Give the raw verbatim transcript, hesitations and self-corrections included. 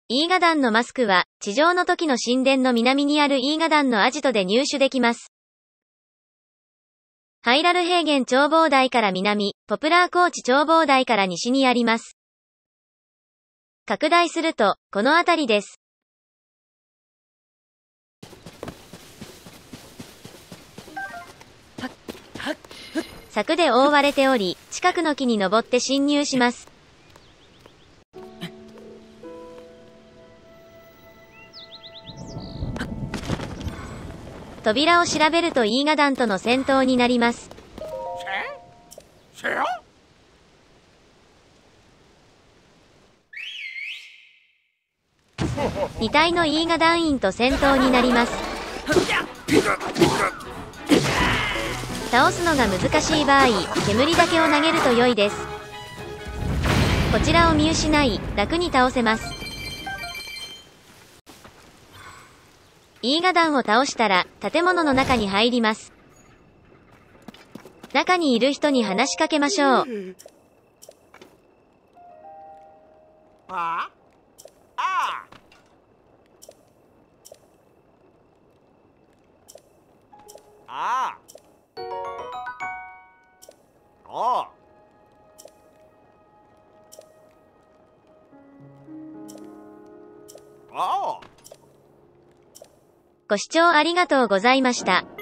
イーガダンのマスクは、地上の時の神殿の南にあるイーガダンのアジトで入手できます。ハイラル平原眺望台から南、ポプラー高地眺望台から西にあります。拡大すると、この辺りです。柵で覆われており、近くの木に登って侵入します。扉を調べるとイーガダンとの戦闘になります。に体のイーガダン員と戦闘になります。倒すのが難しい場合、煙だけを投げると良いです。こちらを見失い、楽に倒せます。イーガダンを倒したら、建物の中に入ります。中にいる人に話しかけましょう。あああああ。ご視聴ありがとうございました。